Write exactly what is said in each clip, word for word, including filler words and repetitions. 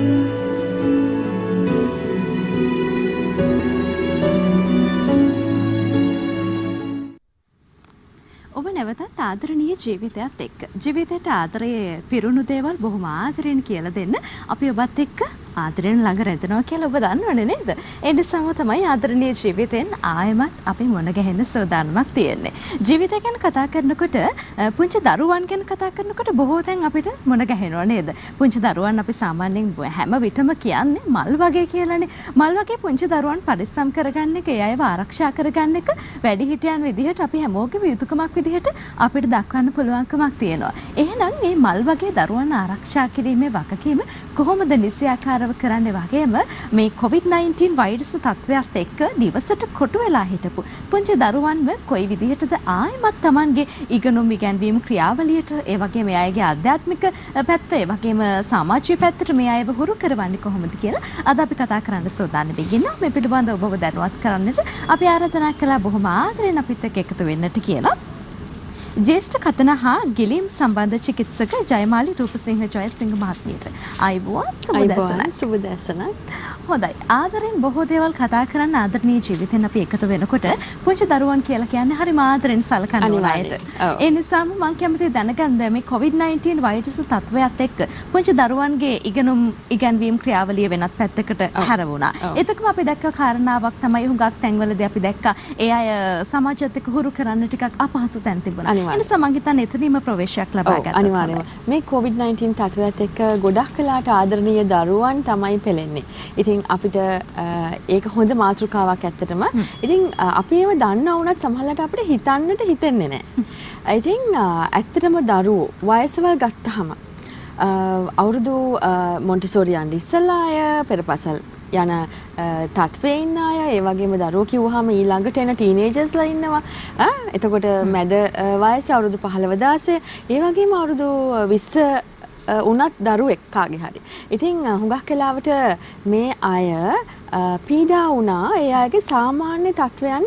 ඔබ නැවතත් ආදරණීය ජීවිතයත් එක්ක ජීවිතයට ආදරයේ පිරුණු දේවල් බොහොම ආදරෙන් කියලා දෙන්න අපි ඔබත් එක්ක ආදරෙන් ළඟ රැඳෙනවා කියලා ඔබ දන්නවනේ නේද? ඒ නිසාම තමයි ආදරණීය ජීවිතෙන් ආයෙමත් අපි මුණ ගැහෙන්න සූදානමක් තියෙන්නේ. ජීවිතය ගැන කතා කරනකොට පුංචි දරුවන් ගැන කතා කරනකොට බොහෝ තැන් අපිට මුණ ගැහෙනවා නේද? පුංචි දරුවන් අපි සාමාන්‍යයෙන් හැම විටම කියන්නේ මල් වගේ කියලානේ. මල් වගේ පුංචි දරුවන් පරිස්සම් කරගන්න එක, ඒ අයව ආරක්ෂා කරගන්න එක වැඩිහිටියන් විදිහට අපි හැමෝගෙම යුතුයකමක් විදිහට අපිට දක්වන්න පුළුවන්කමක් තියෙනවා. එහෙනම් මේ මල් වගේ දරුවන් ආරක්ෂා කිරීමේ වගකීම කොහොමද නිසියාකාරව කරන්නේ වගේම මේ කොවිඩ් නයින්ටීන් වෛරස් තත්ත්වයට එක්ක නිවසට කොටු වෙලා හිටපු පුංචි දරුවන්ව කොයි විදිහටද ආයිමත් Tamanගේ ඉගෙනුම් ඉගැන්වීම් ක්‍රියාවලියට ඒ වගේම මේ අයගේ ආධ්‍යාත්මික පැත්ත ඒ වගේම සමාජීය පැත්තට මේ අයව හුරු කරවන්නේ කොහොමද කියලා අද අපි කතා කරන්න සූදානම් වෙනවා. මේ පිළිබඳව ඔබව දැනුවත් කරන්නට අපි ආරාධනා කළා බොහොම ආදරෙන් අපිත් එක්ක එකතු වෙන්නට කියලා. ज्येष्ठ कथन हा गिलीम संबंध चिकित्सक जयमाली रूपसिंह जयसिंह මහත්මියට ආයුබෝවන් සුබදැසන සුබදැසන හොඳයි ආදරෙන් බොහෝ දේවල් කතා කරන්න ආදරණීය ජීවිතෙන් අපි එකතු වෙනකොට පුංචි දරුවන් කියලා කියන්නේ හරිම ආදරෙන් සලකන අයට. ඒ නිසාම මම කැමතියි දැනගන්න මේ කොවිඩ් නයින්ටීන් වෛරස් තත්ත්වයට එක්ක පුංචි දරුවන්ගේ ඉගෙනුම් ඉගැන්වීම් ක්‍රියාවලිය වෙනත් පැත්තකට හැරවුණා. එතකම අපි දැක්ක කාරණාවක් තමයි හුඟක් තැන්වලදී අපි දැක්කා ඒ අය සමාජයත් එක්ක හුරු කරන්න ටිකක් අපහසු තැන් තිබුණා. එනිසා මම හිතන්නේ එතනීම ප්‍රවේශයක් ලබා ගත්තා. අනිවාර්යයෙන්ම මේ කොවිඩ් නයින්ටීන් තත්ත්වයට එක්ක ගොඩක් කලකට ආදරණීය දරුවන් තමයි පෙළෙන්නේ. ඉතින් අපිට ඒක හොඳ මාතෘකාවක් ඇත්තටම. ඉතින් අපි ඒව දන්නා වුණත් සමහරවිට අපිට හිතන්නට හිතෙන්නේ නැහැ. ඉතින් ඇත්තටම දරුවෝ වයසවල් ගත්තාම අවුරුදු මොන්ටිසෝරි යන්න ඉස්සලා අය පෙරපසල් යන තත්ත්වයේ ඉන්න අය, ඒ වගේම දරුවෝ කිව්වහම ඊළඟට එන ටීනේජර්ස්ලා ඉන්නවා. එතකොට මැද වයස අවුරුදු පහළව දාසය, ඒ වගේම අවුරුදු විස්ස උනත් දරුවෙක් කාගේ හරි. ඉතින් හුඟක් වෙලාවට මේ අය පීඩා වුණා ඒ අයගේ සාමාන්‍ය තත්ත්වයන්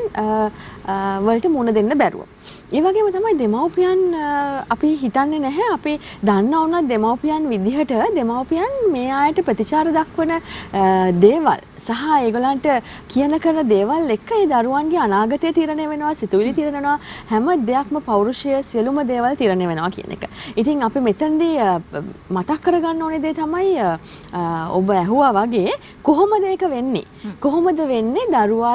වලට මුහුණ දෙන්න බැරුව. ඒ වගේම තමයි දෙමව්පියන් අපි හිතන්නේ නැහැ අපි දන්නා වුණත් දෙමව්පියන් විදිහට දෙමව්පියන් මේ ආයත ප්‍රතිචාර දක්වන දේවල් සහ ඒගොල්ලන්ට කියන කරන දේවල් එක්ක ඒ දරුවන්ගේ අනාගතය තීරණය වෙනවා, සිතුවිලි තීරණය වෙනවා, හැම දෙයක්ම පෞරුෂය සියලුම දේවල් තීරණය වෙනවා කියන එක. ඉතින් අපි මෙතනදී මතක් කරගන්න ඕනේ දේ තමයි ඔබ ඇහුවා වගේ කොහොමද ඒක වෙන්නේ? කොහොමද වෙන්නේ දරුවා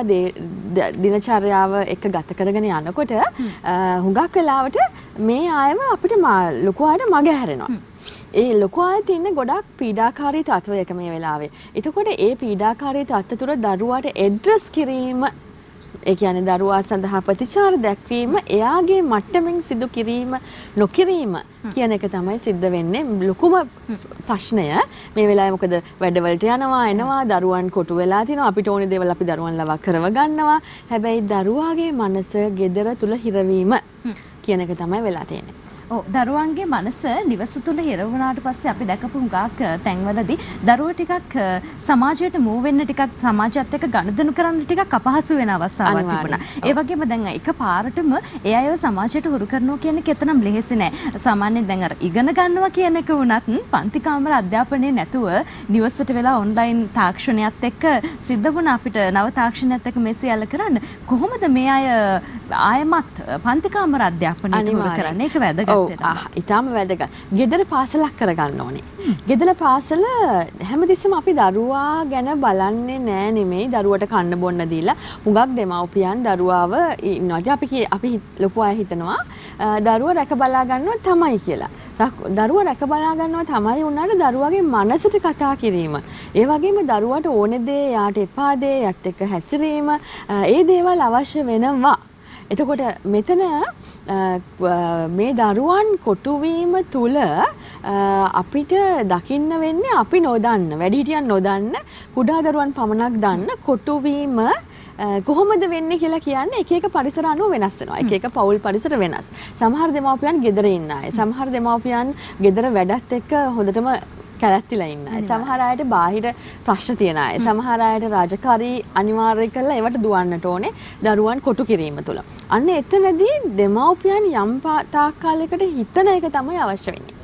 දිනචර්යාව එක ගත කරගෙන යනකොට හුඟක් වෙලාවට මේ ආයම අපිට ලොකු අයට මග හැරෙනවා. ඒ ලොකු අයට ඉන්නේ ගොඩක් පීඩාකාරී තත්වයක මේ වෙලාවේ. එතකොට ඒ පීඩාකාරී තත්ත්ව තුර දරුවාට ඇඩ්‍රස් කිරීම, ඒ කියන්නේ දරුවා සඳහා ප්‍රතිචාර දැක්වීම, එයාගේ මට්ටමින් සිදු කිරීම නොකිරීම කියන එක තමයි සිද්ධ වෙන්නේ ලොකුම ප්‍රශ්නය මේ වෙලාවේ. මොකද වැඩවලට යනවා එනවා, දරුවන් කොටු වෙලා තිනවා, අපිට ඕනේ දේවල් අපි දරුවන් ලවා කරව ගන්නවා. හැබැයි දරුවාගේ මනස gedara තුල හිරවීම කියන එක තමයි වෙලා තියෙන්නේ. ඔව් දරුවන්ගේ මනස නිවස තුල හිර වුණාට පස්සේ අපි දැකපු හුඟක් තැන්වලදී දරුවෝ ටිකක් සමාජයට මූව් වෙන්න ටිකක් සමාජයත් එක්ක ගනුදෙනු කරන්න ටිකක් අපහසු වෙන අවස්ථාවක් තිබුණා. ඒ වගේම දැන් එකපාරටම ඒ අයව සමාජයට හුරු කරනවා කියන එක එතරම් ලෙහෙසි නෑ. සාමාන්‍යයෙන් දැන් අර ඉගෙන ගන්නවා කියන එක වුණත් පන්ති කාමර අධ්‍යාපනයේ නැතුව නිවසට වෙලා ඔන්ලයින් තාක්ෂණයත් එක්ක සිද්ධ වුණා අපිට නව තාක්ෂණයත් එක්ක මේ සියල්ල කරන්න. කොහොමද මේ අය ආයමත් පන්ති කාමර අධ්‍යාපනයට හුරු කරන්නේ? ඒක වැදගත්. ඉතාම වැදගත්. ගෙදර පාසලක් කරගන්න ඕනේ. ගෙදර පාසල හැමතිස්සෙම අපි දරුවා ගැන බලන්නේ නෑ නෙමෙයි, දරුවට කන්න බොන්න දීලා හුඟක් දෙමව්පියන් දරුවාව ඉන්නවා. අපි අපි ලොකු අය හිතනවා දරුවා රැක බලා ගන්නවා තමයි කියලා. දරුවා රැක බලා ගන්නවා තමයි උනාට දරුවාගේ මනසට කතා කිරීම, ඒ වගේම දරුවාට ඕනේ දේ, යාට එපා දේ යත් එක්ක හැසිරීම, ඒ දේවල් අවශ්‍ය වෙනවා. එතකොට මෙතන මේ දරුවන් කොටුවීම තුල අපිට දකින්න වෙන්නේ අපි නොදන්න, වැඩිහිටියන් නොදන්න, කුඩා දරුවන් පමණක් දන්න කොටුවීම කොහොමද වෙන්නේ කියලා කියන්නේ එක එක පරිසර අනුව වෙනස් වෙනවා. එක එක පවුල් පරිසර වෙනස්. සමහර දෙමව්පියන් ගෙදර ඉන්න අය, සමහර දෙමව්පියන් ගෙදර වැඩත් එක්ක හොඳටම කැලැත්තිලා ඉන්න අය, සමහර අයට බාහිර ප්‍රශ්න තියෙන අය, සමහර අයට රාජකාරී අනිවාර්ය කරලා ඒවට දුවන්නට ඕනේ දරුවන් කොටු කිරීම තුළ. අන්න එතනදී දෙමව්පියන් යම් තාක් කාලයකට හිතන එක තමයි අවශ්‍ය වෙන්නේ.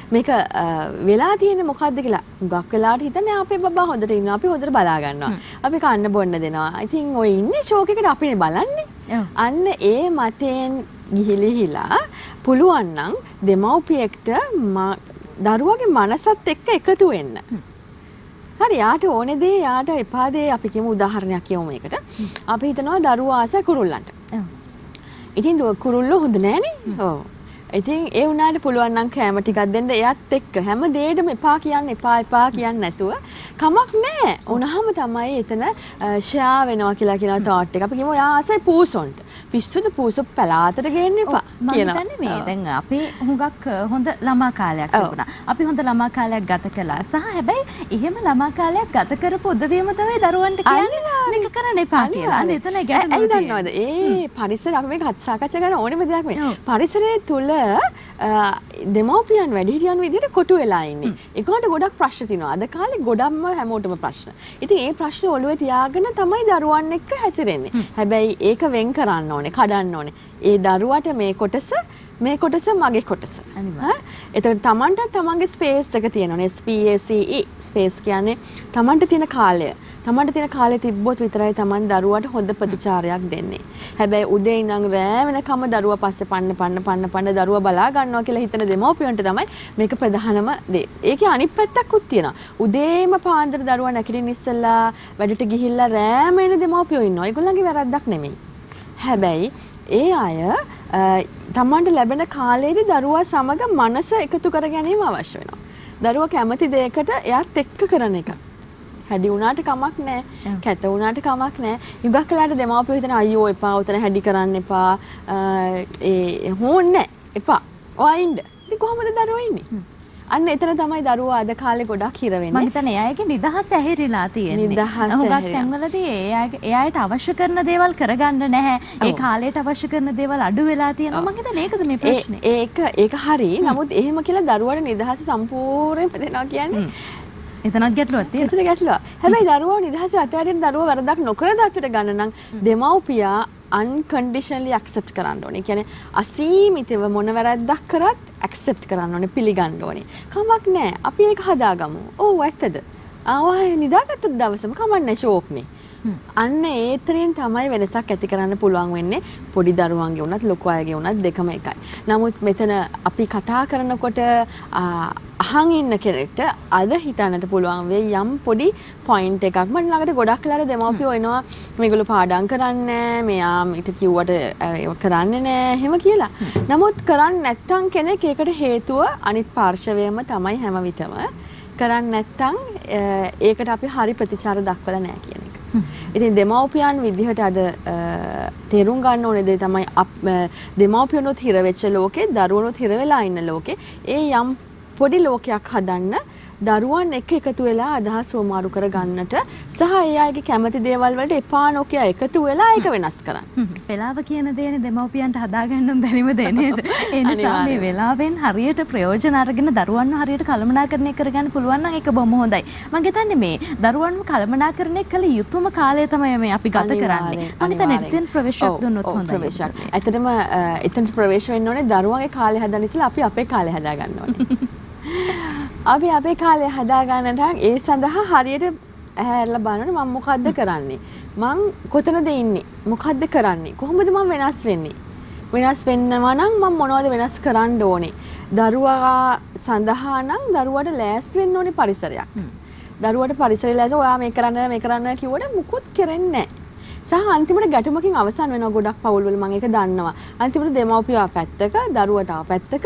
මේක වෙලා තියෙන්නේ මොකද්ද කියලා ගොඩක් වෙලාවට හිතන්නේ අපේ බබා හොඳට ඉන්නවා අපි හොඳට බලා ගන්නවා. අපි කන්න බොන්න දෙනවා. ඉතින් ඔය ඉන්නේ ෂෝක් එකකට අපිනේ බලන්නේ. අන්න ඒ මතෙන් ගිහිලිහිලා පුළුවන් නම් දෙමව්පියෙක්ට දරුවගේ මනසත් එක්ක එකතු වෙන්න. හරි යාට ඕනේ දේ යාට එපා දේ අපි කියමු උදාහරණයක් කියමු මේකට. අපි හිතනවා දරුවා ආසයි කුරුල්ලන්ට. ඉතින් කුරුල්ලෝ හොඳ නෑනේ. ඔව්. ඉතින් ඒ උනාට පුළුවන් නම් කැම ටිකක් දෙන්න එයත් එක්ක හැම දෙයකටම එපා කියන්න එපා එපා කියන්නේ නැතුව කමක් නෑ. උනහම තමයි එතන ෂෙයා වෙනවා කියලා කියන තාට් එක. අපි කියමු යා ආසයි පූසොන්ට. පිස්සුද පූසො පලාතට ගේන්න එපා කියනවා. මම හිතන්නේ මේ දැන් අපි හුඟක් හොඳ ළමා කාලයක් තිබුණා. අපි හොඳ ළමා කාලයක් ගත කළා. සහ හැබැයි එහෙම ළමා කාලයක් ගත කරපු උදවියම තමයි දරුවන්ට කියන්නේ මේක කරන්න එපා කියලා. අන්න එතන ගැටලුව තියෙනවා. ඇයි දන්නවද? ඒ පරිසර අපි මේක සාකච්ඡා කරන ඕනෙම දෙයක් මේ. පරිසරයේ තුල දෙමව්පියන් වැඩිහිටියන් විදිහට කොටු වෙලා ඉන්නේ. ඒකට ගොඩක් ප්‍රශ්න තියෙනවා. අද කාලේ ගොඩක්ම හැමෝටම ප්‍රශ්න. ඉතින් ඒ ප්‍රශ්න ඔළුවේ තියාගෙන තමයි දරුවන් එක්ක හැසිරෙන්නේ. හැබැයි ඒක වෙන් කරන්න ඕනේ, කඩන්න ඕනේ. ඒ දරුවට මේ කොටස මේ කොටස මගේ කොටස. එතකොට Tamanට තමන්ගේ ස්පේස් එක තියෙනවනේ. S P A C E space කියන්නේ Tamanට තියෙන කාලය. Tamanට තියෙන කාලේ තිබ්බොත් විතරයි Taman දරුවට හොඳ ප්‍රතිචාරයක් දෙන්නේ. හැබැයි උදේ ඉඳන් රෑ වෙනකම් දරුවා පස්සේ පන්න පන්න පන්න පන්න දරුවා බලා ගන්නවා කියලා හිතන දෙමව්පියන්ට තමයි මේක ප්‍රධානම දේ. ඒකේ අනිත් පැත්තකුත් තියෙනවා. උදේම පාන්දර දරුවා නැගිටින්න ඉස්සෙල්ලා වැඩට ගිහිල්ලා රෑම එන දෙමව්පියෝ ඉන්නවා. ඒගොල්ලන්ගේ වැරද්දක් නෙමෙයි. හැබැයි ඒ අය Tamanට ලැබෙන කාලේදී දරුවා සමග මනස එකතු කර ගැනීම අවශ්‍ය වෙනවා. දරුවා කැමති දෙයකට එයාත් එක්ක කරන එක. හැඩි වුණාට කමක් නැහැ. කැත වුණාට කමක් නැහැ. ඉබක් කළාට දෙමාපියෝ හිතන අයියෝ එපා උතන හැඩි කරන්න එපා. ඒ හොන්නේ එපා. ඔයා ඉන්න. ඉතින් කොහොමද දරුවෝ ඉන්නේ? අන්න එතන තමයි දරුවා අද කාලේ ගොඩක් හිර වෙන්නේ. මම හිතන්නේ එයාගේ නිදහස ඇහිරිලා තියෙන්නේ. හුඟක් තැන්වලදී එයාගේ එයාට අවශ්‍ය කරන දේවල් කරගන්න නැහැ. ඒ කාලයට අවශ්‍ය කරන දේවල් අඩු වෙලා තියෙනවා. මම හිතන්නේ ඒකද මේ ප්‍රශ්නේ. ඒක ඒක හරි. නමුත් එහෙම කියලා දරුවාට නිදහස සම්පූර්ණයෙන්ම දෙනවා කියන්නේ එතනත් ගැටලුවක් තියෙනවා. එතන ගැටලුවක්. හැබැයි දරුවෝ නිදහස අතහැරින්න දරුවෝ වරදක් නොකර දාත්තට ගන්න නම් දෙමව්පියා unconditionally accept කරන්න ඕනේ. ඒ කියන්නේ අසීමිතව මොන වැරද්දක් කරත් accept කරන්න ඕනේ, පිළිගන්න ඕනේ. කමක් නැහැ. අපි ඒක හදාගමු. ඔව් ඇත්තද? ආවා නිදාගත්ත දවසම කමක් නැහැ ෂෝක්නේ. අන්න ඒතරින් තමයි වෙනසක් ඇති කරන්න පුළුවන් වෙන්නේ. පොඩි දරුවන්ගේ වුණත් ලොකු අයගේ වුණත් දෙකම එකයි. නමුත් මෙතන අපි කතා කරනකොට අහන් ඉන්න කෙනෙක්ට අද හිතන්නට පුළුවන් වෙයි යම් පොඩි පොයින්ට් එකක්. මම ළඟට ගොඩක් වෙලාවට දෙමව්පියෝ එනවා මේගොල්ලෝ පාඩම් කරන්නේ මෙයා ඊට කිව්වට ඒක කරන්නේ නැහැ එහෙම කියලා. නමුත් කරන්නේ නැත්තම් කෙනෙක් ඒකට හේතුව අනිත් පාර්ශවයම තමයි හැම විටම. කරන්නේ නැත්තම් ඒකට අපි හරි ප්‍රතිචාර දක්වලා නැහැ කියන එක. ඉතින් දෙමව්පියන් විදිහට අද තේරුම් ගන්න ඕනේ දේ තමයි දෙමව්පියනොත් හිර වෙච්ච ලෝකේ දරුවනොත් හිර වෙලා ඉන්න ලෝකේ ඒ යම් පොඩි ලෝකයක් හදන්න දරුවන් එක්ක එකතු වෙලා අදහස් වමාරු කර ගන්නට සහ ඒ අයගේ කැමති දේවල් වලට එපා නොකිය එකතු වෙලා ඒක වෙනස් කරන්න. වෙලාව කියන දේනේ දෙමව්පියන්ට හදාගන්න බැරිම දේ නේද? ඒ නිසා මේ වෙලාවෙන් හරියට ප්‍රයෝජන අරගෙන දරුවන්ව හරියට කළමනාකරණය කරගන්න පුළුවන් නම් ඒක බොහොම හොඳයි. මම හිතන්නේ මේ දරුවන්ව කළමනාකරණය කළ යුතුම කාලය තමයි මේ අපි ගත කරන්නේ. මම හිතන්නේ එතෙන් ප්‍රවේශයක් දුන්නොත් හොඳයි. ප්‍රවේශයක්. ඇත්තටම එතන ප්‍රවේශ වෙන්න ඕනේ දරුවන්ගේ කාලය හදන්න ඉස්සෙල්ලා අපි අපේ කාලය හදා ගන්න ඕනේ. අපි අපේ කාලය හදා ගන්නට ඒ සඳහා හරියට ඇහැරලා බලන්න මම මොකද්ද කරන්නේ මං කොතනද ඉන්නේ මොකද්ද කරන්නේ කොහොමද මම වෙනස් වෙන්නේ වෙනස් වෙන්නවා නම් මම මොනවද වෙනස් කරන්න ඕනේ දරුවා සඳහා නම් දරුවාට ලෑස්ති වෙන්න ඕනේ පරිසරයක් දරුවාට පරිසරය ලෑස්ති ඔයා මේ කරන්න මේ කරන්න කිව්වට මුකුත් කරන්නේ නැහැ සහ අන්තිමට ගැටුමකින් අවසන් වෙනවා ගොඩක් පවුල් වල මම ඒක දන්නවා අන්තිමට දෙමව්පියෝ පැත්තක දරුවා තව පැත්තක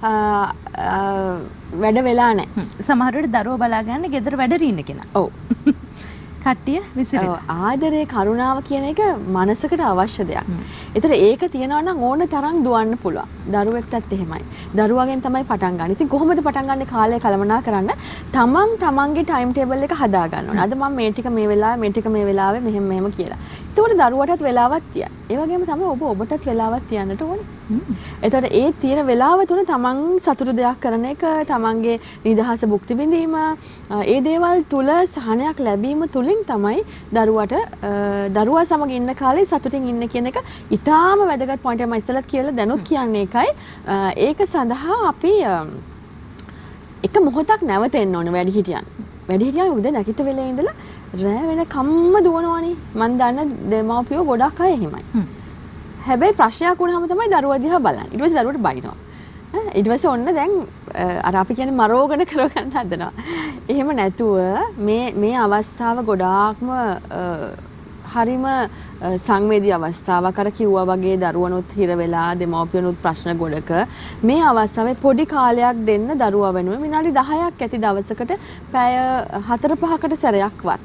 වැඩ වෙලා නැහැ. සමහර වෙලට දරුවෝ බලා ගන්න ගෙදර වැඩට ඉන්න කෙනා. ඔව්. කට්ටිය විසිරෙනවා. ආදරේ කරුණාව කියන එක මනසකට අවශ්‍ය දෙයක්. ඒතර ඒක තියනවා නම් ඕන තරම් දුවන්න පුළුවන්. දරුවෙක්ටත් එහෙමයි. දරුවගෙන් තමයි පටන් ගන්න. ඉතින් කොහොමද පටන් ගන්න කාලය කළමනා කරන්න? තමන් තමන්ගේ ටයිම් ටේබල් එක හදා ගන්න ඕනේ. අද මම මේ ටික මේ වෙලාවේ මේ ටික මේ වෙලාවේ මෙහෙම මෙහෙම කියලා. ඒතකොට දරුවටත් වෙලාවක් තියන්න. ඒ වගේම තමයි ඔබ ඔබටත් වෙලාවක් තියන්නට ඕනේ. එතකොට ඒ තියෙන වෙලාව තුන තමන් සතුටු දෙයක් කරන එක, තමන්ගේ නිදහස භුක්ති විඳීම, ඒ දේවල් තුල සහනයක් ලැබීම තුලින් තමයි දරුවට දරුවා සමග ඉන්න කාලේ සතුටින් ඉන්න කියන එක ඉතාම වැදගත් පොයින්ට් එකක් මම ඉස්සෙල්ලත් කියලා දැනුත් කියන්නේ ඒකයි. ඒක සඳහා අපි එක මොහොතක් නැවතෙන්න ඕනේ වැඩිහිටියන්. වැඩිහිටියන් උදේ නැගිට වෙලේ ඉඳලා රෑ වෙන කම්ම දුවනවනේ. මම දන්න දෙමාපියෝ ගොඩක් අය එහෙමයි. හැබැයි ප්‍රශ්නයක් වුණාම තමයි දරුවා දිහා බලන්නේ. ඊට පස්සේ දරුවට බයිනවා. ඊට පස්සේ ඔන්න දැන් අර අපි කියන්නේ මරෝගන කරගන්න හදනවා. එහෙම නැතුව මේ මේ අවස්ථාව ගොඩාක්ම හරිම සංවේදී අවස්ථාවක්. අර කිව්වා වගේ දරුවනුත් හිර වෙලා දෙමව්පියනුත් ප්‍රශ්න ගොඩක මේ අවස්ථාවේ පොඩි කාලයක් දෙන්න දරුවා වෙනුවෙන් විනාඩි දහයක් ඇති දවසකට පැය හතර පහකට සැරයක්වත්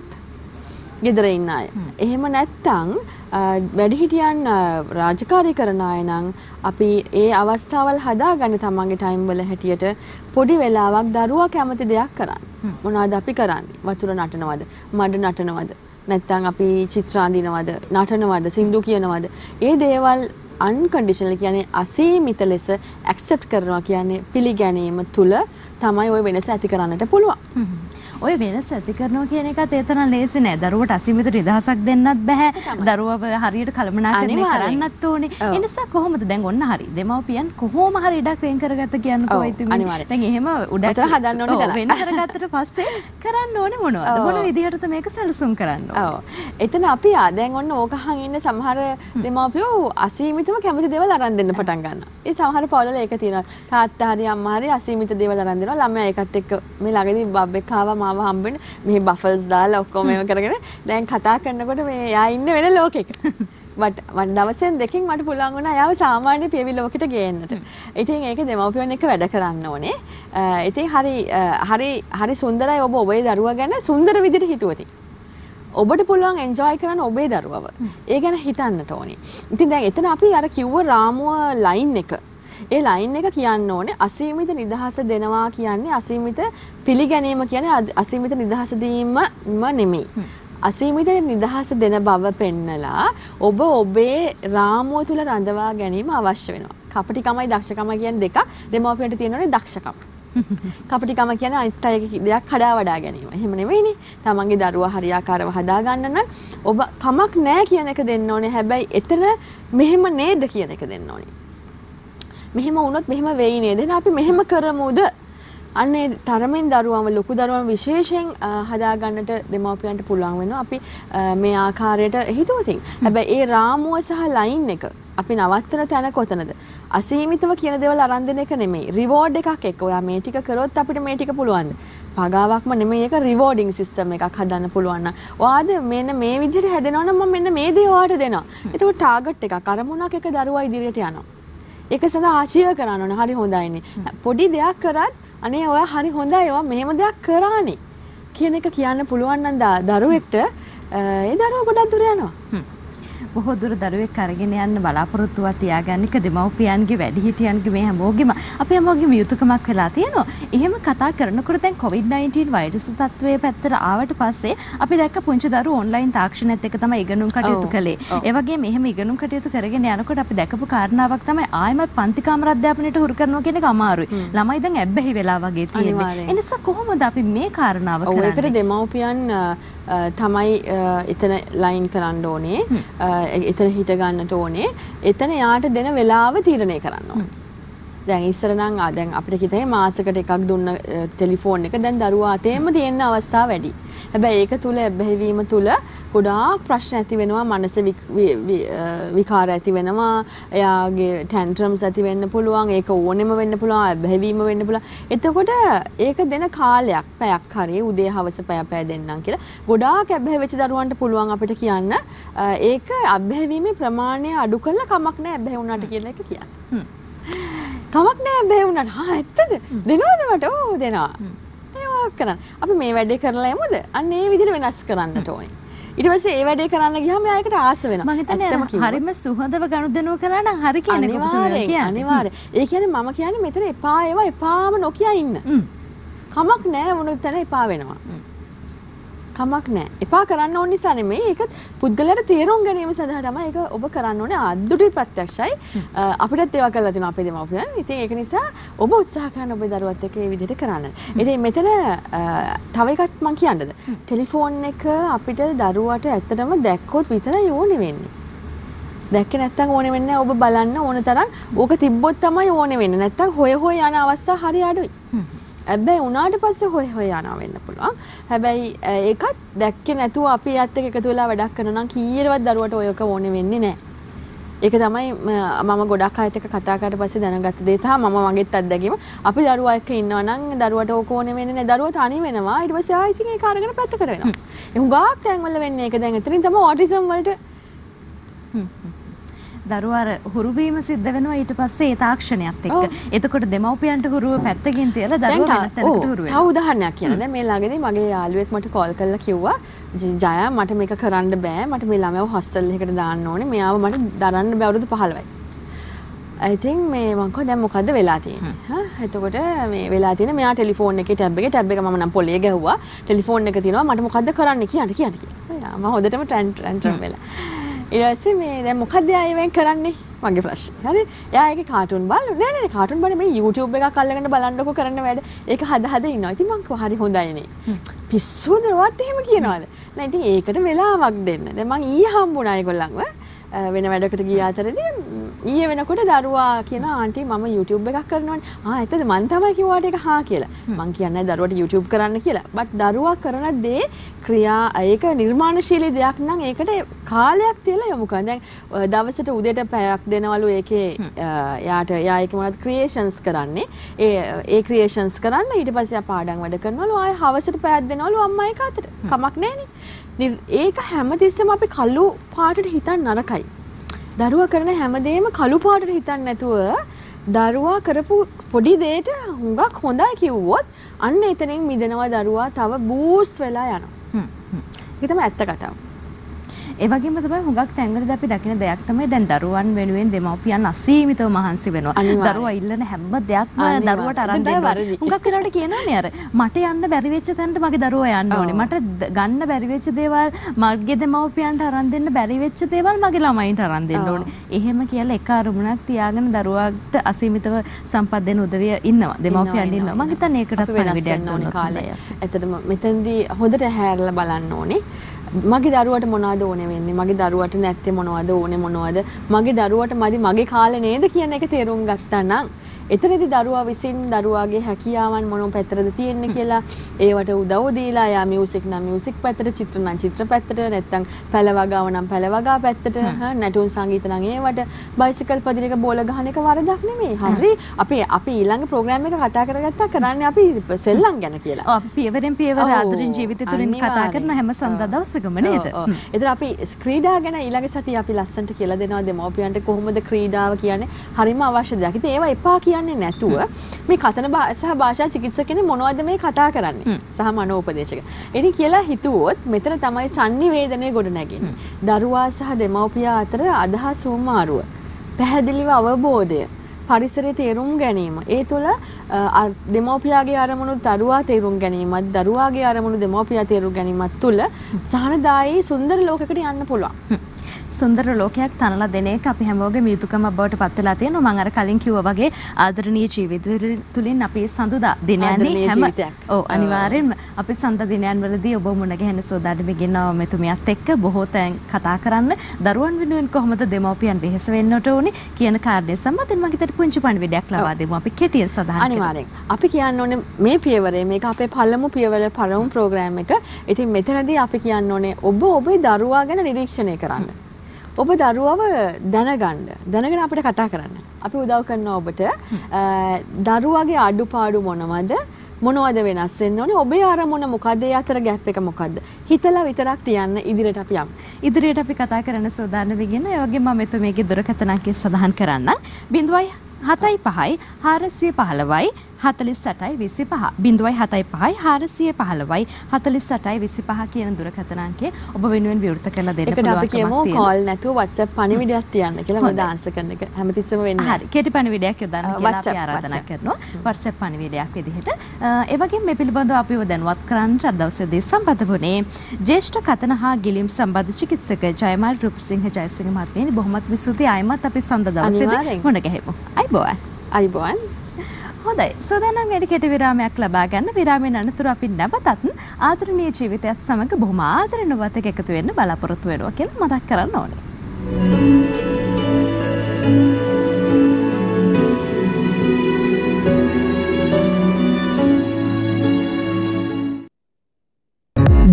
ගෙදර ඉන්න අය. එහෙම නැත්තම් වැඩිහිටියන් රාජකාරී කරන අය නම් අපි ඒ අවස්ථාවල් හදාගන්න තමන්ගේ ටයිම් වල හැටියට පොඩි වෙලාවක් දරුවා කැමති දෙයක් කරන්න. මොනවද අපි කරන්නේ? වතුර නටනවද? මඩ නටනවද? නැත්තම් අපි චිත්‍ර අඳිනවද? නටනවද? සින්දු කියනවද? ඒ දේවල් අන්කන්ඩිෂනල් කියන්නේ අසීමිත ලෙස ඇක්සෙප්ට් කරනවා කියන්නේ පිළිගැනීම තුල තමයි ওই වෙනස ඇති කරන්නට පුළුවන්. ඔය වෙනස ඇති කරනවා කියන එකත් ඒ තරම් ලේසි නෑ. දරුවට අසීමිත නිදහසක් දෙන්නත් බෑ. දරුවව හරියට කළමනාකරණය කරන්නත් ඕනේ. ඒ නිසා කොහොමද දැන් ඔන්න හරි. දෙමව්පියන් කොහොම හරි ඉඩක් වෙන් කරගත්ත කියන්නකෝ ඉතින්. දැන් එහෙම උඩට හදන්න ඕනේ වෙන් කරගත්තට පස්සේ කරන්න ඕනේ මොනවද? මොන විදිහටද මේක සැලසුම් කරන්න ඕනේ? ඔව්. එතන අපි දැන් ඔන්න ඕකහන් ඉන්න සමහර දෙමව්පියෝ අසීමිතව කැමති දේවල් අරන් දෙන්න පටන් ගන්නවා. ඒ සමහර පවුල්වල ඒක තියෙනවා. තාත්තා හරි අම්මා හරි අසීමිත දේවල් අරන් දෙනවා. ළමයා ඒකත් එක්ක මේ ළඟදී බබ්බෙක් ආවා මාව හම්බෙන්න මේ බෆල්ස් දාලා ඔක්කොම ඒව කරගෙන දැන් කතා කරනකොට මේ යා ඉන්නේ වෙන ලෝකෙක. බට් මම දවසෙන් දෙකකින් මට පුළුවන් වුණා යාව සාමාන්‍ය පියවි ලෝකෙට ගේන්නට. ඉතින් ඒක දෙමව්පියන් එක්ක වැඩ කරන්න ඕනේ. ඉතින් හරි හරි හරි සුන්දරයි ඔබ ඔබේ දරුවා ගැන සුන්දර විදිහට හිතුවති. ඔබට පුළුවන් එන්ජොයි කරන්න ඔබේ දරුවව. ඒ ගැන හිතන්නට ඕනේ. ඉතින් දැන් එතන අපි අර කිව්ව රාමුව ලයින් එක ඒ ලයින් එක කියන්න ඕනේ අසීමිත නිදහස දෙනවා කියන්නේ අසීමිත පිළිගැනීම කියන්නේ අසීමිත නිදහස දීමම නෙමෙයි. අසීමිත නිදහස දෙන බව පෙන්නලා ඔබ ඔබේ රාමුව තුල රඳවා ගැනීම අවශ්‍ය වෙනවා. කපටිකමයි දක්ෂකම කියන්නේ දෙකක්. දෙමාපියන්ට තියෙනවනේ දක්ෂකම. කපටිකම කියන්නේ අනිත් අයගේ දෙයක් කඩා වඩා ගැනීම. එහෙම නෙවෙයිනේ. තමන්ගේ දරුවා හරියාකාරව හදා ගන්න නම් ඔබ කමක් නැහැ කියන එක දෙන්න ඕනේ. හැබැයි එතන මෙහෙම නේද කියන එක දෙන්න ඕනේ. මෙහෙම වුණොත් මෙහෙම වෙයි නේද? එහෙනම් අපි මෙහෙම කරමුද? අන්නේ තරමින් දරුවම ලොකු දරුවම විශේෂයෙන් හදා ගන්නට දෙමාපියන්ට පුළුවන් වෙනවා. අපි මේ ආකාරයට හිතුවතින්. හැබැයි ඒ රාමුව සහ ලයින් එක අපි නවත්තන තැන කොතනද? අසීමිතව කියන දේවල් අරන් දෙන එක නෙමෙයි. රිවෝඩ් එකක් එක්ක. ඔයා මේ ටික කරොත් අපිට මේ ටික පුළුවන්ද? පගාවක්ම නෙමෙයි ඒක රිවෝඩින් සිස්ටම් එකක් හදන්න පුළුවන් නම්. ඔයාද මෙන්න මේ විදිහට හැදෙනවා නම් මම මෙන්න මේ දේ ඔයාට දෙනවා. එතකොට ටාගට් එකක් අරමුණක් එක දරුවා ඉදිරියට යනවා. ඒක සඳහා ආචිය කරන්න ඕන. හරි හොඳයිනේ. පොඩි දෙයක් කරත් අනේ ඔයා හරි හොඳයි. ඔයා මෙහෙම දෙයක් කරානේ කියන එක කියන්න පුළුවන් නම් දරුවෙක්ට ඒ දරුවා ගොඩක් දුර යනවා. බොහෝ දුර දරුවෙක් අරගෙන යන්න බලාපොරොත්තුවක් තියාගන්න එක දෙමව්පියන්ගේ වැඩිහිටියන්ගේ මේ හැමෝගෙම අපි හැමෝගෙම යුතුයකමක් වෙලා තියෙනවා. එහෙම කතා කරනකොට දැන් කොවිඩ් නයින්ටීන් වෛරස් තත්ත්වයේ පැත්තට ආවට පස්සේ අපි දැක්ක පුංචි දරුවෝ ඔන්ලයින් තාක්ෂණයත් එක්ක තමයි ඉගෙනුම් කටයුතු කළේ. ඒ වගේම මෙහෙම ඉගෙනුම් කටයුතු කරගෙන යනකොට අපි දැකපු කාරණාවක් තමයි ආයමත් පන්ති කාමර අධ්‍යාපනයට හුරු කරනවා කියන එක අමාරුයි. ළමයි දැන් ඇබ්බැහි වෙලා වගේ තියෙන්නේ. ඒ නිසා කොහොමද අපි මේ කාරණාව කරන්නේ? ඔයකට දෙමව්පියන් තමයි එතන ලයින් කරන්න ඕනේ. එතන හිට ගන්නට ඕනේ. එතන යාට දෙන වෙලාව තීරණය කරන්න ඕනේ. දැන් ඉස්සර නම් දැන් අපිට කිතේ මාසෙකට එකක් දුන්න ටෙලිෆෝන් එක දැන් දරුවා අතේම තියෙන අවස්ථා වැඩි. හැබැයි ඒක තුල බැහැවීම තුල ගොඩාක් ප්‍රශ්න ඇති වෙනවා. මනස විකාර ඇති වෙනවා. එයාගේ ටැන්ට්‍රම්ස් ඇති වෙන්න පුළුවන්. ඒක ඕනෙම වෙන්න පුළුවන්. බැහැවීම වෙන්න පුළුවන්. එතකොට ඒක දෙන කාලයක් පැයක් හරි උදේ හවස පැය පැය දෙන්නම් කියලා ගොඩාක් අබ්බැහි වෙච්ච දරුවන්ට පුළුවන් අපිට කියන්න ඒක අබ්බැහිවීමේ ප්‍රමාණය අඩු කරලා කමක් නැහැ අබ්බැහි වුණාට කියලා එක කියන්න. කමක් නැහැ අබ්බැහි වුණාට. හා ඇත්තද? දෙනවද මට? ඔව් දෙනවා. කරන්න. අපි මේ වැඩේ කරලා යමුද? අන්න ඒ විදිහට වෙනස් කරන්නට ඕනේ. ඊට පස්සේ ඒ වැඩේ කරන්න ගියාම එයාකට ආස වෙනවා. මම හිතන්නේ හරිම සුහදව ගනුදෙනුව කරා නම් හරි කියන එක කියන්නේ. අනිවාර්යයෙන්. ඒ කියන්නේ මම කියන්නේ මෙතන එපා ඒවා එපාම නොකිය ඉන්න. කමක් නැහැ වුණොත් තන එපා වෙනවා. කමක් නැහැ. එපා කරන්න ඕන නිසා නෙමෙයි. ඒක පුද්ගලයාට තේරුම් ගැනීම සඳහා තමයි ඒක ඔබ කරන්න ඕනේ. අද්දුටි ප්‍රත්‍යක්ෂයි. අපිටත් ඒවා කරලා තිනවා අපේ දෙමව්පියන්. ඉතින් ඒක නිසා ඔබ උත්සාහ කරන්න ඔබේ දරුවත් එක්ක මේ විදිහට කරන්න. ඉතින් මෙතන තව එකක් මම කියන්නද? ටෙලිෆෝන් එක අපිට දරුවට ඇත්තටම දැක්කොත් විතරයි ඕනේ වෙන්නේ. දැක්කේ නැත්තම් ඕනේ වෙන්නේ ඔබ බලන්න ඕන තරම් ඕක තිබ්බොත් තමයි ඕනේ වෙන්නේ. නැත්තම් හොය හොය යන අවස්ථා හරි අඩුයි. හැබැයි උනාට පස්සේ හොය හොය යනවා වෙන්න පුළුවන්. හැබැයි ඒකත් දැක්කේ නැතුව අපි යාත් එක්ක එකතු වෙලා වැඩක් කරනවා නම් කීයටවත් දරුවට ඔයක ඕනේ වෙන්නේ නැහැ. ඒක තමයි මම ගොඩක් අයත් එක්ක කතා කරලා පස්සේ දැනගත්ත දේ සහ මම මගේත් අත්දැකීම. අපි දරුවා එක්ක ඉන්නවා නම් දරුවට ඕක ඕනේ වෙන්නේ නැහැ. දරුවා තනි වෙනවා. ඊට පස්සේ ආයෙත් ඒක අරගෙන පැත්තකට වෙනවා. ඒ හුඟක් තැන්වල වෙන්නේ ඒක. දැන් එතනින් තමයි ඔටිසම් වලට දරුවාර හුරුවීම සිද්ධ වෙනවා ඊට පස්සේ ඒ තාක්ෂණයත් එක්ක. එතකොට දෙමව්පියන්ට හුරුව පැත්තකින් තියලා දරුවා වෙන තැනකට හුරු වෙනවා. තව උදාහරණයක් කියන්න. දැන් මේ ළඟදී මගේ යාළුවෙක් මට කෝල් කරලා කිව්වා ජයා මට මේක කරන්න බෑ. මට මේ ළමයාව හොස්ටල් එකකට දාන්න ඕනේ. මෙයාව මට දරන්න බෑ අවුරුදු පහළොවයි. I think මේ මං කිව්වා දැන් මොකද්ද වෙලා තියෙන්නේ? හා එතකොට මේ වෙලා තියෙන්නේ මෙයා ටෙලිෆෝන් එකේ ටැබ් එකේ ටැබ් එක මම නම් පොලේ ගැහුවා. ටෙලිෆෝන් එක තියෙනවා මට මොකද්ද කරන්න කියන්න කියන්න කියලා. මම හොඳටම ට්‍රැන්ට්‍රම් වෙලා. ඊට පස්සේ මේ දැන් මොකද්ද ආයෙ වෙන් කරන්නේ මගේ ප්‍රශ්නේ. හරි. එයා ඒකේ කාටුන් බලන නෑ නෑ කාටුන් බලන්නේ මේ YouTube එකක් අල්ලගෙන බලන්නකො කරන්න වැඩ. ඒක හද හද ඉන්නවා. ඉතින් මං කිව්වා හරි හොඳයි නේ. පිස්සුදවත් එහෙම කියනවාද? නෑ ඉතින් ඒකට වෙලාවක් දෙන්න. දැන් මං ඊයේ හම්බුණා ඒගොල්ලන්ව. වෙන වැඩකට ගිය අතරදී ඊයේ වෙනකොට දරුවා කියන ආන්ටි මම YouTube එකක් කරනවානේ. ආ ඇත්තද මං තමයි කිව්වාට ඒක හා කියලා. මං කියන්නේ දරුවට YouTube කරන්න කියලා. බට් දරුවා කරන දේ ක්‍රියා ඒක නිර්මාණශීලී දෙයක් නම් ඒකට කාලයක් තියලා යමු කරන්න. දැන් දවසට උදේට පැයක් දෙනවලු ඒකේ යාට යා ඒක මොනවද ක්‍රියේෂන්ස් කරන්නේ. ඒ ඒ ක්‍රියේෂන්ස් කරන්න ඊට පස්සේ පාඩම් වැඩ කරනවලු ආයෙ හවසට පැයක් දෙනවලු අම්මා ඒක අතට. කමක් නැහැනේ. ඒක හැමතිස්සෙම අපි කළු පාටට හිතන්න නරකයි. දරුවා කරන හැමදේම කළු පාටට හිතන්න නැතුව දරුවා කරපු පොඩි දෙයට හුඟක් හොඳයි කිව්වොත් අන්න එතනින් මිදෙනවා දරුවා තව බූස්ට් වෙලා යනවා. ඒක තමයි ඇත්ත කතාව. ඒ වගේම තමයි හුඟක් තැන්වලදී අපි දකින දෙයක් තමයි දැන් දරුවන් වෙනුවෙන් දෙමව්පියන් අසීමිතව මහන්සි වෙනවා. දරුවා ඉල්ලන හැම දෙයක්ම දරුවට අරන් දෙනවා. හුඟක් වෙලාවට කියනවා මේ අර මට යන්න බැරි වෙච්ච තැනට මගේ දරුවා යන්න ඕනේ. මට ගන්න බැරි වෙච්ච දේවල් මගේ දෙමව්පියන්ට අරන් දෙන්න බැරි වෙච්ච දේවල් මගේ ළමයින්ට අරන් දෙන්න ඕනේ. එහෙම කියලා එක අරමුණක් තියාගෙන දරුවාට අසීමිතව සම්පත් දෙන උදවිය ඉන්නවා. දෙමව්පියන් ඉන්නවා. මම හිතන්නේ ඒකටත් පණිවිඩයක් දුන්නොත් කාලය. ඇත්තටම මෙතෙන්දී හොඳට හැරලා බලන්න ඕනේ. මගේ දරුවට මොනවද ඕනේ වෙන්නේ මගේ දරුවට නැත්තේ මොනවද ඕනේ මොනවද මගේ දරුවට මදි මගේ කාලේ නේද කියන එක තේරුම් ගත්තා නම් එතනදී දරුවා විසින් දරුවාගේ හැකියාවන් මොන පැත්තටද තියෙන්නේ කියලා ඒවට උදව් දීලා යා මියුසික් නම් මියුසික් පැත්තට චිත්‍ර නම් චිත්‍ර පැත්තට නැත්තම් පැලවගාව නම් පැලවගා පැත්තට නැටුම් සංගීත නම් ඒවට බයිසිකල් පදිනක බෝල ගහන එක වරදක් නෙමෙයි. හරි අපි අපි ඊළඟ ප්‍රෝග්‍රෑම් එක කතා කරගත්තා කරන්නේ අපි සෙල්ලම් ගැන කියලා. ඔව් අපි පියවරෙන් පියවර ආදරෙන් ජීවිතය තුලින් කතා කරන හැම සඳ දවසකම නේද? ඒතර අපි ක්‍රීඩා ගැන ඊළඟ සතිය අපි ලස්සන්ට කියලා දෙනවා දෙමව්පියන්ට කොහොමද ක්‍රීඩාව කියන්නේ හරිම අවශ්‍ය දෙයක්. ඉතින් ඒවා එපා කියන්නේ නැතුව මේ කතන සහ භාෂා චිකිත්සකෙනේ මොනවද මේ කතා කරන්නේ සහ මනෝපදේශක. ඉතින් කියලා හිතුවොත් මෙතන තමයි sannivedanaya ගොඩ නැගෙන්නේ. දරුවා සහ දෙමව්පියා අතර අදහස් උමාරුව, පැහැදිලිව අවබෝධය, පරිසරයේ තේරුම් ගැනීම. ඒ තුළ දෙමව්පියාගේ අරමුණු දරුවා තේරුම් ගැනීමත්, දරුවාගේ අරමුණු දෙමව්පියා තේරුම් ගැනීමත් තුළ සහනදායී සුන්දර ලෝකයකට යන්න පුළුවන්. සුන්දර ලෝකයක් තනලා දෙන එක අපි හැමෝගෙම යුතුයකමක් බවට පත් වෙලා තියෙනවා. මම අර කලින් කිව්වා වගේ ආදරණීය ජීවිතය තුලින් අපි සඳුදා දිනයන්නේ හැම ඔව් අනිවාර්යෙන්ම අපි සඳ දිනයන් වලදී ඔබ මුණ ගැහෙන සෝදාඩම ගෙනව මෙතුමියත් එක්ක බොහෝ තැන් කතා කරන්න දරුවන් වෙනුවෙන් කොහොමද දෙමව්පියන් වෙහෙස වෙන්නට ඕනේ කියන කාරණේ සම්බන්ධයෙන් මම හිතට පුංචි පණිවිඩයක් ලබා දෙමු. අපි කෙටියෙන් සඳහන් කරමු. අනිවාර්යෙන්. අපි කියන්න ඕනේ මේ පියවරේ මේක අපේ පළමු පියවර පළමු ප්‍රෝග්‍රෑම් එක. ඉතින් මෙතනදී අපි කියන්න ඕනේ ඔබ ඔබේ දරුවා ගැන නිරීක්ෂණය කරන්න. ඔබ දරුවව දැනගන්න දැනගෙන අපිට කතා කරන්න. අපි උදව් කරනවා ඔබට දරුවාගේ අඩුපාඩු මොනවද මොනවද වෙනස් වෙන්න ඕනේ ඔබේ අරමුණ මොකද්ද ඒ අතර ગેප් එක මොකද්ද හිතලා විතරක් තියන්න ඉදිරියට අපි යමු. ඉදිරියට අපි කතා කරන්න සෝදාන වෙගෙන ඒ වගේම මම මෙතුමේගේ දුරකථන අංකය සඳහන් කරන්නම්. බිංදුවයි හතයි පහයි හාරසිය පහළොවයි හතලිස් අටයි විසි පහ බිංදුවයි හතයි පහයි හාරසිය පහළොවයි හතලිස් අටයි විසි පහ කියන දුරකථන අංකය ඔබ වෙනුවෙන් විවෘත කරලා දෙන්න පුළුවන්. ඒකට අපි කියමු කෝල් නැතුව WhatsApp පණිවිඩයක් තියන්න කියලා මොකද ආන්සර් කරන එක හැමතිස්සෙම වෙන්නේ. හරි. කෙටි පණිවිඩයක් යොදන්න කියලා අපි ආරාධනා කරනවා. WhatsApp පණිවිඩයක් විදිහට. ඒ වගේම මේ පිළිබඳව අපිව දැනුවත් කරන්න අද දවසේදී සම්බන්ධ වුණේ ජ්‍යෙෂ්ඨ කතන හා ගිලිම් සම්බන්ධ චිකිත්සක ජයමාල් රුපසිංහ ජයසිංහ මහත්මියනි බොහොමත් ස්තුතියි. ආයමත් අපි සඳ දවසේදී මුණ ගැහෙමු. අයිබෝවන්. අයිබෝවන්. හොඳයි සෝදානම් වැඩි කෙටි විරාමයක් ලබා ගන්න. විරාමයෙන් අනතුරු අපි නැවතත් ආදරණීය ජීවිතයත් සමග බොහොම ආදරණවත් එකතු වෙන්න බලාපොරොත්තු වෙනවා කියලා මතක් කරන්න ඕනේ.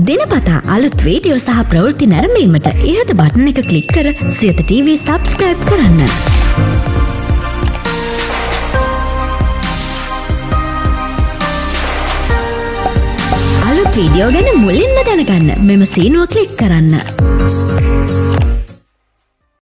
දිනපතා අලුත් වීඩියෝ සහ ප්‍රවෘත්ති නැරඹීමට ඉහත බටන් එක ක්ලික් කර සියත ටීවී සබ්ස්ක්‍රයිබ් කරන්න. අලුත් වීඩියෝ ගැන මුලින්ම දැනගන්න මෙම සීනුව ක්ලික් කරන්න.